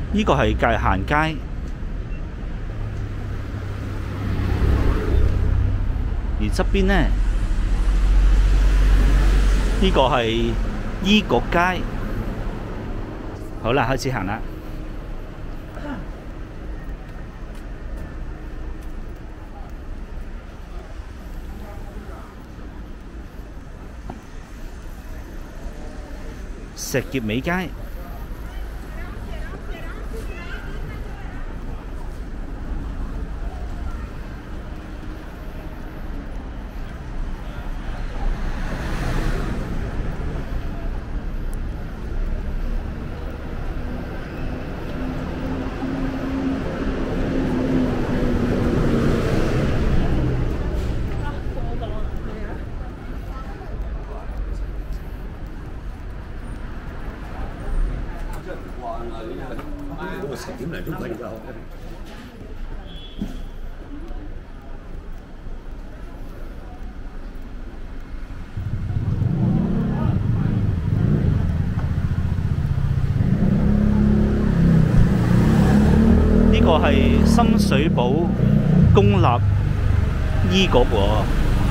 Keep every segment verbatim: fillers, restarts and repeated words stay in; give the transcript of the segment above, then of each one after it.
呢個係界限街，而側邊呢，呢個係醫局街。好啦，開始行啦。石硤尾街。 我十點零鐘瞓覺。 呢個係深水埗公立醫局喎。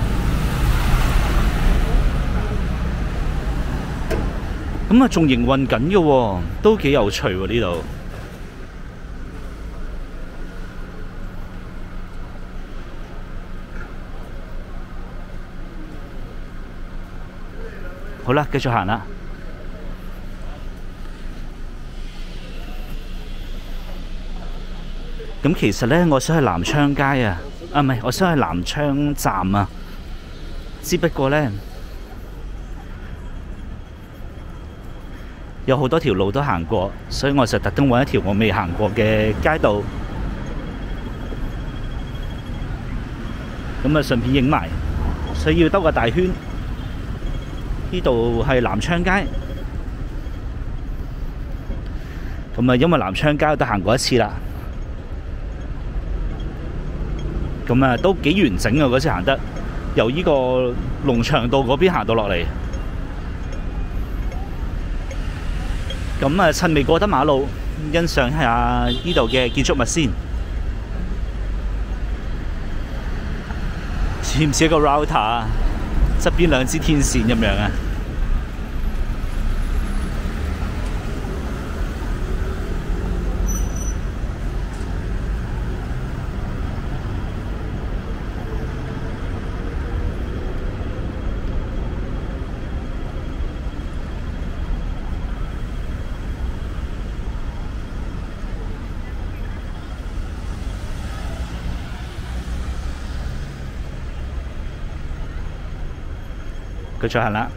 咁啊，仲營運緊嘅喎，都幾有趣喎呢度。好啦，繼續行啦。咁其實呢，我想去南昌街啊，啊唔係，我想去南昌站啊。只不過呢，有好多條路都行過，所以我就特登揾一條我未行過嘅街道，咁啊順便影埋，所以要兜個大圈。呢度係南昌街，咁啊因為南昌街我都行過一次啦，咁啊都幾完整啊嗰次行得，由呢個龍翔道嗰邊行到落嚟。咁啊，趁未過得馬路，欣賞下呢度嘅建築物先。似唔似一個 router 啊？側邊兩支天線咁樣啊！繼續行啦。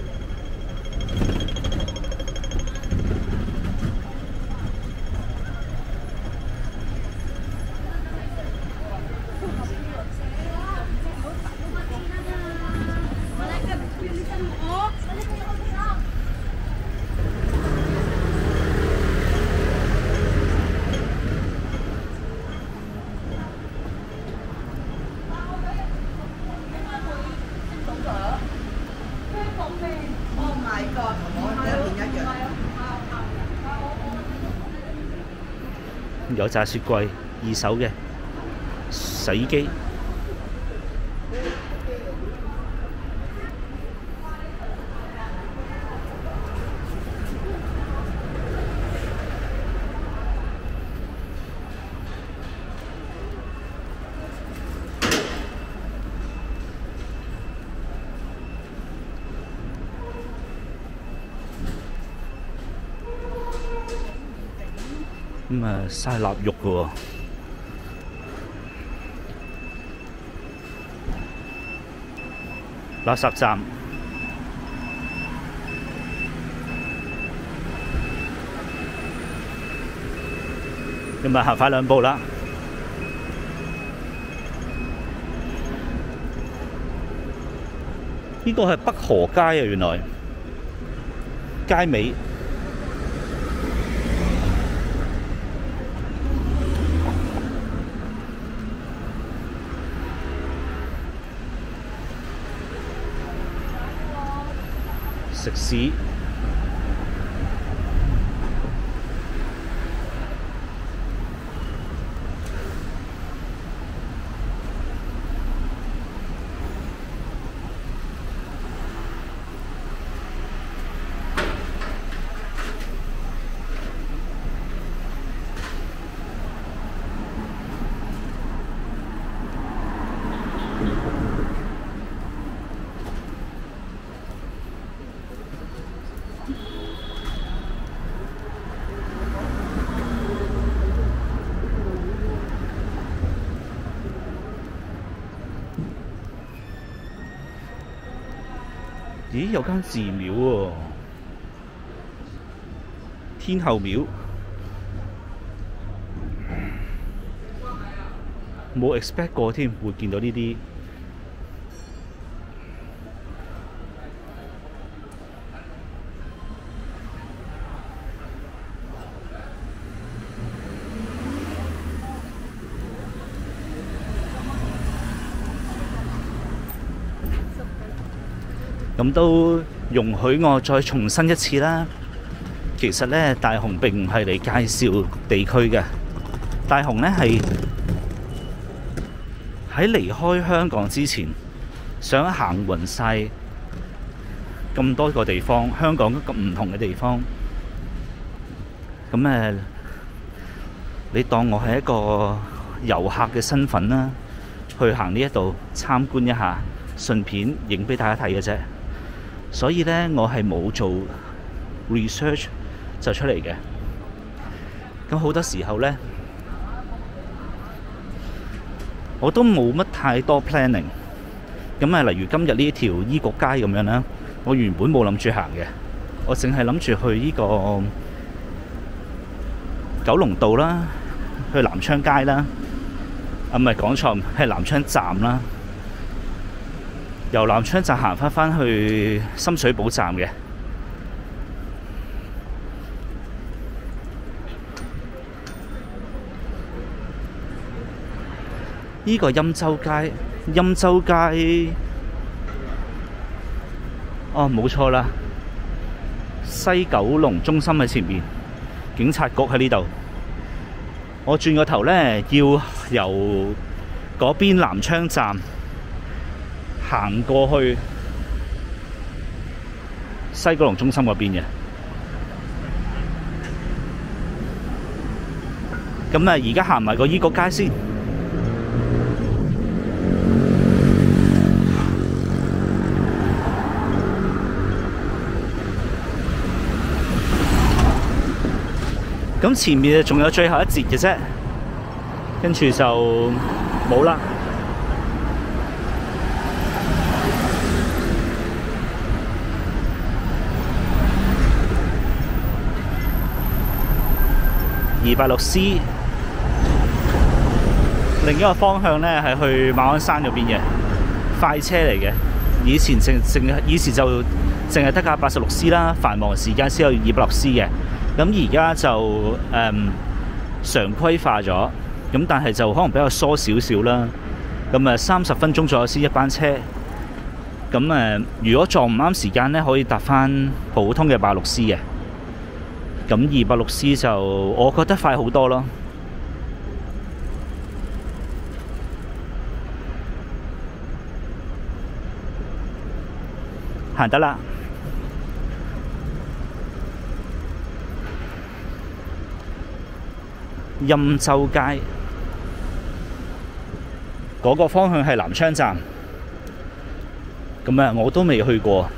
有炸雪櫃，二手嘅洗衣機。咁啊，曬臘肉嘅喎。垃圾站。咁啊，行快兩步啦。呢個係北河街啊，原來街尾。食肆。 咦，有間寺廟喎，天后廟，冇 expect 過添，會見到呢啲。咁都容許我再重申一次啦。其實呢，大雄並唔係嚟介紹地區嘅，大雄呢係喺離開香港之前，想行勻晒咁多個地方，香港咁唔同嘅地方。咁誒，你當我係一個遊客嘅身份啦，去行呢一度參觀一下，順便影俾大家睇嘅啫。所以呢，我係冇做 research 就出嚟嘅。咁好多時候呢，我都冇乜太多 planning。咁啊，例如今日呢條醫局街咁樣啦，我原本冇諗住行嘅，我淨係諗住去呢個九龍道啦，去南昌街啦，啊唔係講錯，係南昌站啦。由南昌站行返返去深水埗站嘅。呢個欽州街，欽州街，哦冇錯啦，西九龍中心喺前面，警察局喺呢度。我轉個頭呢，要由嗰邊南昌站行過去西九龍中心嗰邊嘅。咁啊，而家行埋個醫局街先。咁前面仲有最後一節嘅啫，跟住就冇啦。二八六 C 另一個方向呢係去馬鞍山嗰邊嘅快車嚟嘅。以前淨淨以前就淨係得架八十六 C 啦，繁忙時間先有二八六 C 嘅。咁而家就誒、嗯、常規化咗，咁但係就可能比較疏少少啦。咁誒三十分鐘左右先一班車。咁誒如果撞唔啱時間呢，可以搭翻普通嘅八六 C 嘅。咁二八六 C 就我覺得快好多咯。行得啦。欽州街嗰個方向係南昌站，咁啊我都未去過。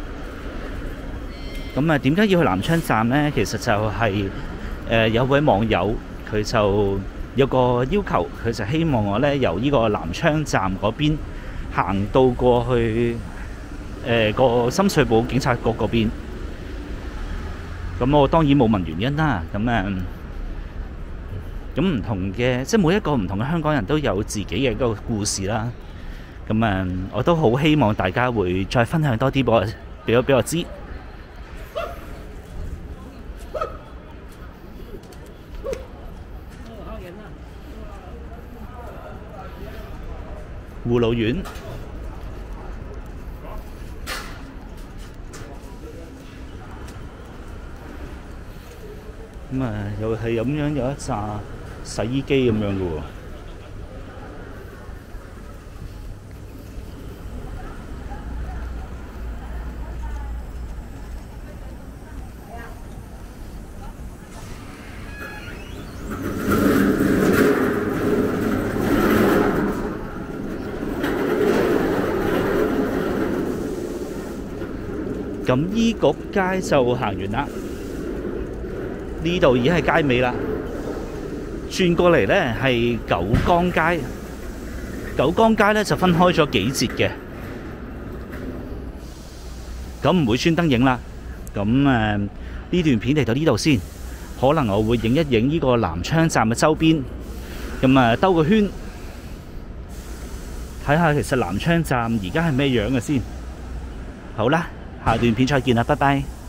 咁啊點解要去南昌站呢？其實就係誒有位網友佢就有個要求，佢就希望我呢由呢個南昌站嗰邊行到過去誒個深水埗警察局嗰邊。咁我當然冇問原因啦。咁誒咁唔同嘅，即係每一個唔同嘅香港人都有自己嘅一個故事啦。咁誒，我都好希望大家會再分享多啲俾我，俾我俾我知。護老院。咁啊，又係咁樣有一紮洗衣機咁樣嘅喎。咁醫局街就行完啦。呢度已經係街尾啦，轉過嚟呢係九江街。九江街呢就分開咗幾節嘅。 咁唔會專登影啦。咁誒呢段片嚟到呢度先，可能我會影一影呢個南昌站嘅周邊，咁啊兜個圈，睇下其實南昌站而家係咩樣嘅先。好啦，下段片再見啦，拜拜。